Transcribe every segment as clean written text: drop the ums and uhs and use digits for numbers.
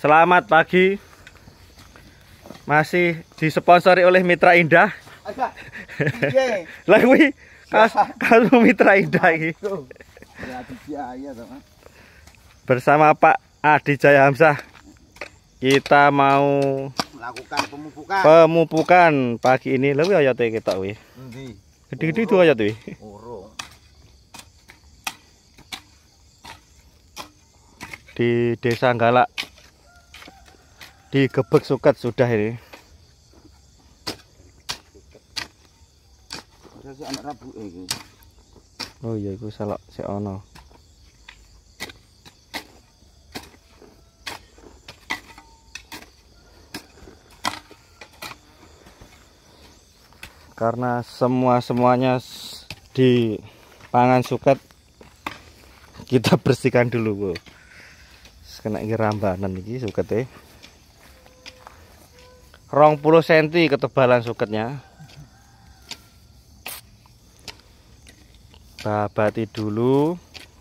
Selamat pagi. Masih disponsori oleh Mitra Indah. Lah kuwi kamu Mitra Indah iki. Bersama Pak Adi Jaya Hamzah. Kita mau melakukan pemupukan pagi ini. Lha kuwi oyote ketok kuwi. Endi? Gede-gede itu oyot kuwi. Urung. Di Desa Galak. Di Gebek Suket sudah ini. Si anak rabu iki. Oh iya iku salak sik ana. Karena semuanya di pangan suket kita bersihkan dulu, Bu. Kena iki rambanan iki sukete. 20 cm ketebalan suketnya. Babati dulu.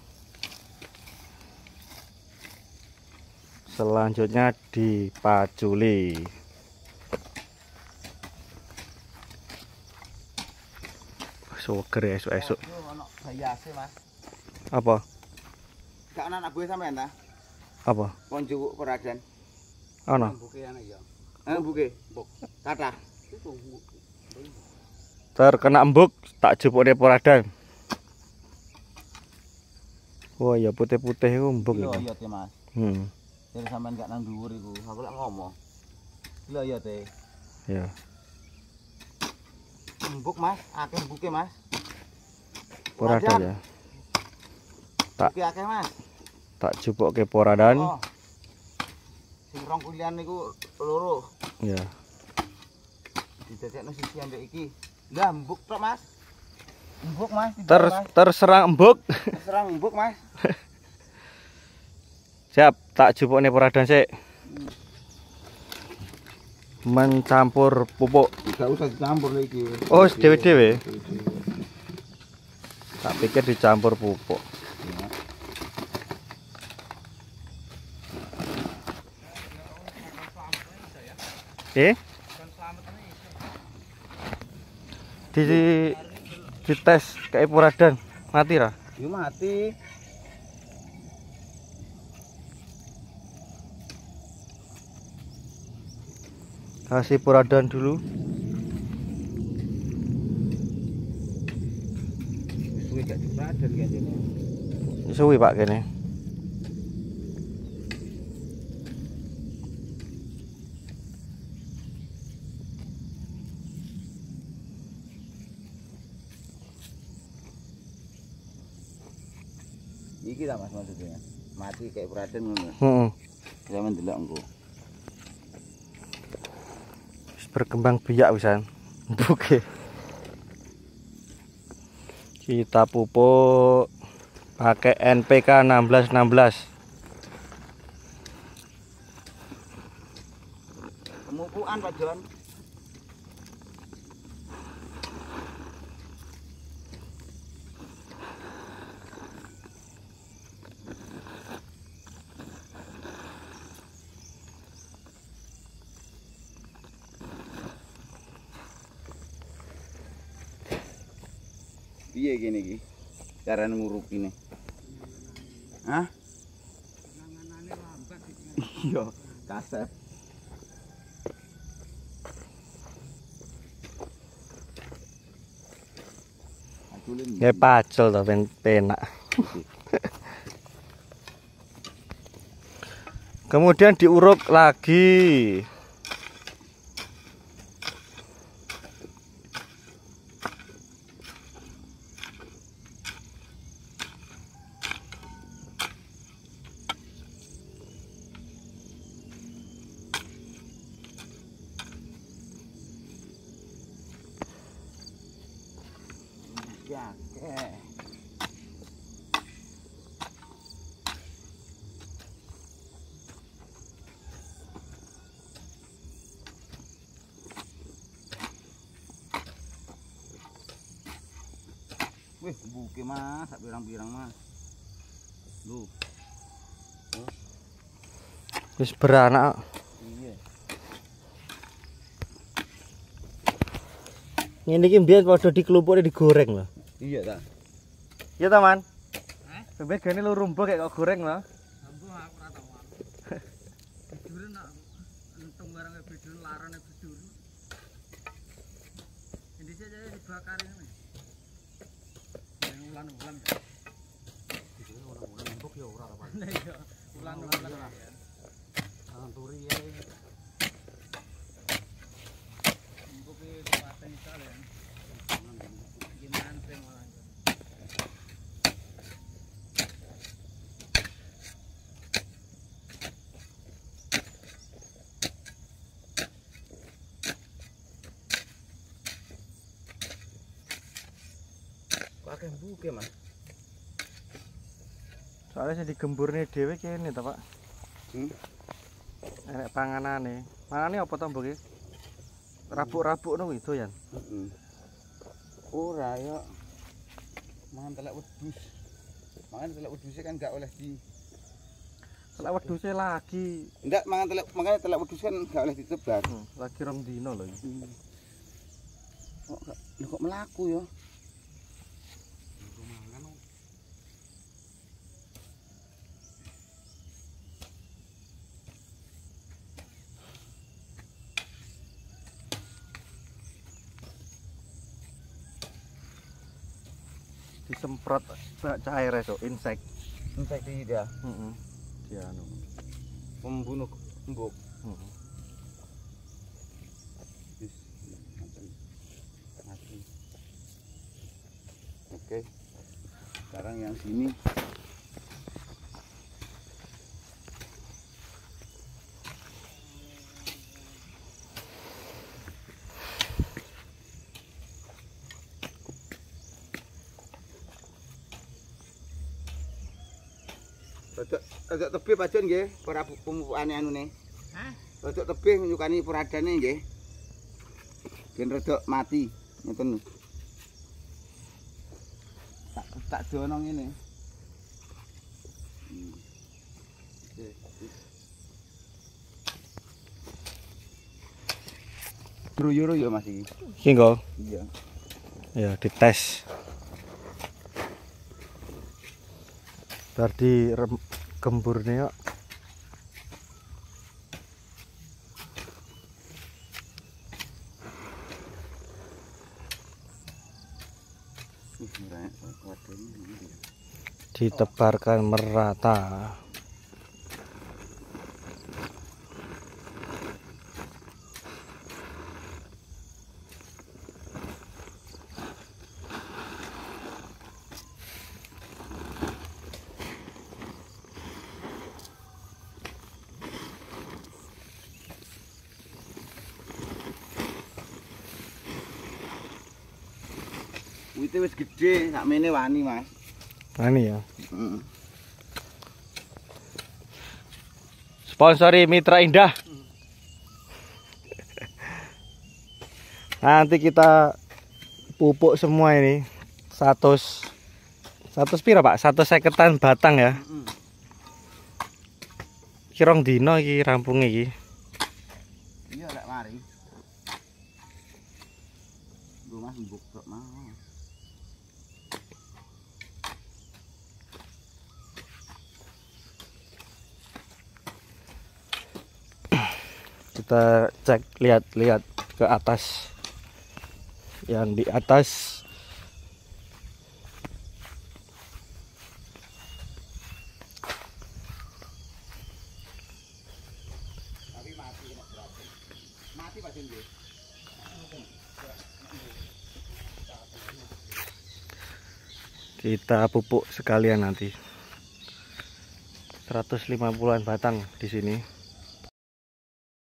Selanjutnya dipaculi. Suger esuk-esuk. Ono bayase, Mas. Apa? Gak ana anak buah sampean ta? Apa? Konjuk peradan. Ana. Buke ana ya. Buke. Mbok. Kathah. Terkena embuk tak jupukne poradan. Wah ya putih-putih iku embuk Lho iku. ya te, Mas. Jadi sampean gak nang dhuwur iku. Aku lak ngomong. Lho ya te. Ya. Embuk, Mas. Akeh embuke, Mas. Poradan ya. Tak Buke akeh, Mas. tak jupukke poradan. Oh. Sing rong kulian niku loro. Ya. Didadekno sisi ambek iki. Lah embuk tok, Mas. Embuk, Mas. Terserang embuk. Serang embuk, Mas. Siap, tak jupukne poradan sik. Mencampur pupuk. Gak usah dicampur lagi. Oh, dewe-dewe. Tak pikir dicampur pupuk. Di tes kayak poradan mati ra? Yo mati. Kasih poradan dulu. Suwe gak diporadan kene. Suwi Pak kene. Iki ta Mas maksudnya. Mati kayak poradan ngono. Heeh. Sampeyan delok engko. Berkembang biak wisan. Oke. Kita pupuk pakai NPK 1616. Pemupukan Pak Jon. Piye kene iki? Carane ngurupine. Hah? Nanganane lambat iki. Iya, kasep. Ya pacul to penak. Kemudian diuruk lagi. Ya, wih, buke Mas, sak pirang-pirang Mas. Lu. Wis beranak. Iya. Ngene iki mbiyen padha dikelumpukne digoreng lho. Iya ta. Iya ta, Man? Heh? Mbek gene lu rumbuh kayak kok goreng lho. Ambo aku ora tau. Bidur nak entung barang bidur larane bidur. Indise aja dibakar ini. Yang ulan-ulan. Ulan-ulan empuk ya ora apa. Iya, ulan-ulan. Anturi ya. Empuk iki paten kalian. Gimana sih malah. Pakai buke, Mas. Soalnya sing digemburne dhewe kene ta, Pak. Enek panganane. Mangane apa to, Mbok iki? Rabuk-rabuk no itu ya. Heeh. Ora ya. Mangan telek wedhus. Mangan telek wedhus kan enggak oleh di Telek wedhuse lagi. enggak mangan telek, makanya telek wedhus kan enggak oleh ditebar. Lagi rong dino lho iki. Kok melaku ya? Disemprot cair esuk insek. Insektisida dia. Heeh. Dia anu. Pembunuh embuk. Heeh. Mati. Oke. Sekarang yang sini. Rodok tebih pancen nggih, ora pemupukane anune. Hah? Rodok tebih nyukani peradane nggih. Ben rodok mati, ngoten. Tak dono ngene. Ruyur ya Mas iki. Iki nggo. Iya. Ya dites. Berarti gemburnya kok. Ditebarkan merata. Wite wis gedhe, sakmene wani, Mas. Wani ya. Heeh. Sponsori Mitra Indah. Nanti kita pupuk semua ini 100 pira Pak? 150-an batang ya. Kirong dino iki rampung iki. Iya lek mari. Lho Mas mbok tok mau. Kita cek lihat ke atas. Yang di atas Tapi mati kena berarti. Mati Pak Jen nggih. kita pupuk sekalian nanti. 150-an batang di sini.